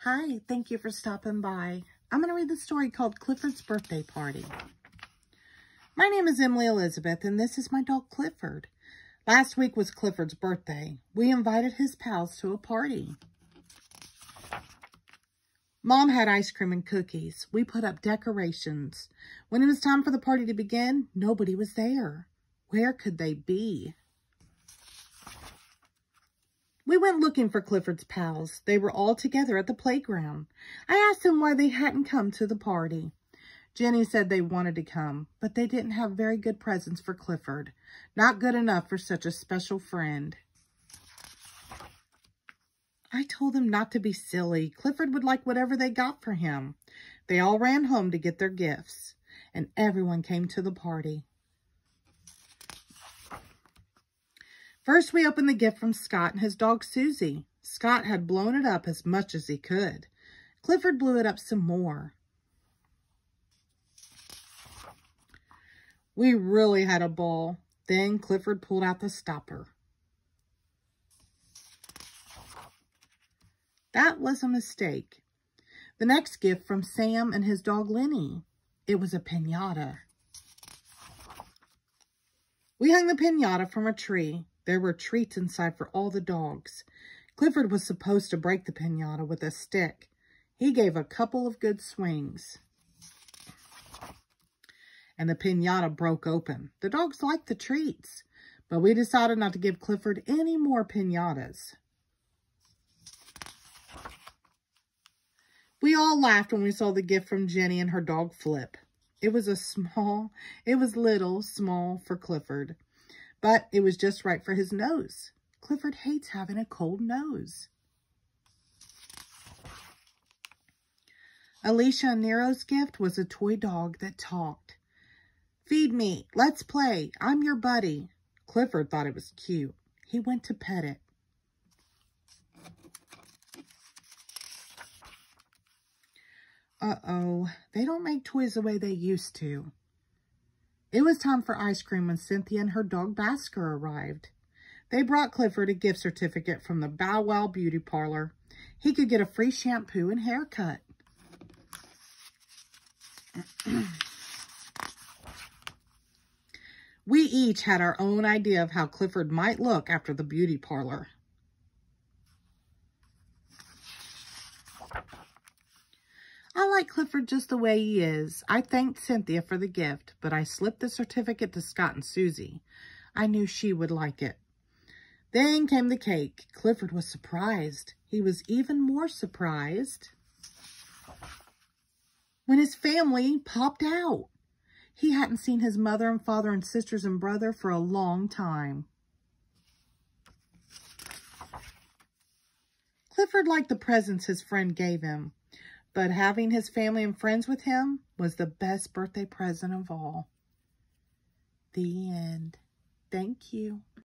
Hi, thank you for stopping by. I'm going to read the story called Clifford's Birthday Party. My name is Emily Elizabeth, and this is my dog Clifford. Last week was Clifford's birthday. We invited his pals to a party. Mom had ice cream and cookies. We put up decorations. When it was time for the party to begin, nobody was there. Where could they be? We went looking for Clifford's pals. They were all together at the playground. I asked them why they hadn't come to the party. Jenny said they wanted to come, but they didn't have very good presents for Clifford. Not good enough for such a special friend. I told them not to be silly. Clifford would like whatever they got for him. They all ran home to get their gifts, and everyone came to the party. First, we opened the gift from Scott and his dog, Susie. Scott had blown it up as much as he could. Clifford blew it up some more. We really had a ball. Then Clifford pulled out the stopper. That was a mistake. The next gift from Sam and his dog, Lenny. It was a piñata. We hung the piñata from a tree. There were treats inside for all the dogs. Clifford was supposed to break the piñata with a stick. He gave a couple of good swings, and the piñata broke open. The dogs liked the treats, but we decided not to give Clifford any more piñatas. We all laughed when we saw the gift from Jenny and her dog, Flip. It was little, small for Clifford. But it was just right for his nose. Clifford hates having a cold nose. Alicia and Nero's gift was a toy dog that talked. Feed me. Let's play. I'm your buddy. Clifford thought it was cute. He went to pet it. Uh-oh. They don't make toys the way they used to. It was time for ice cream when Cynthia and her dog Basker arrived. They brought Clifford a gift certificate from the Bow Wow Beauty Parlor. He could get a free shampoo and haircut. We each had our own idea of how Clifford might look after the beauty parlor. I like Clifford just the way he is. I thanked Cynthia for the gift, but I slipped the certificate to Scott and Susie. I knew she would like it. Then came the cake. Clifford was surprised. He was even more surprised when his family popped out. He hadn't seen his mother and father and sisters and brother for a long time. Clifford liked the presents his friend gave him, but having his family and friends with him was the best birthday present of all. The end. Thank you.